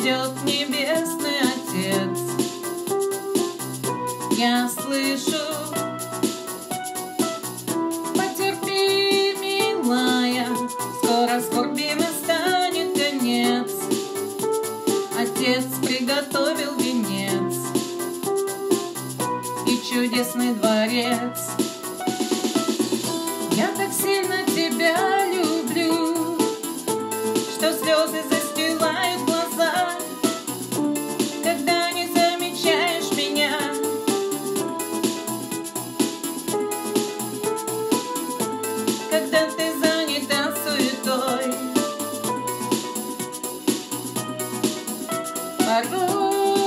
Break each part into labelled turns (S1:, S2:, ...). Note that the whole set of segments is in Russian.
S1: ждет небесный Отец. Я слышу: потерпи, милая, скоро скорби настанет конец. Отец приготовил венец и чудесный дворец. Я так сильно тебя люблю, что слезы застилают глаза, когда не замечаешь меня. Когда ты занята суетой, порой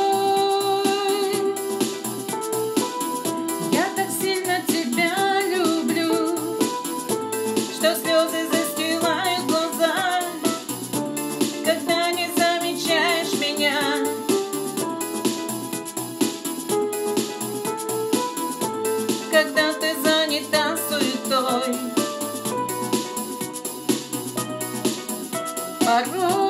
S1: я так сильно тебя люблю, что слезы застилают глаза, когда не замечаешь меня. Когда ты занята суетой, порой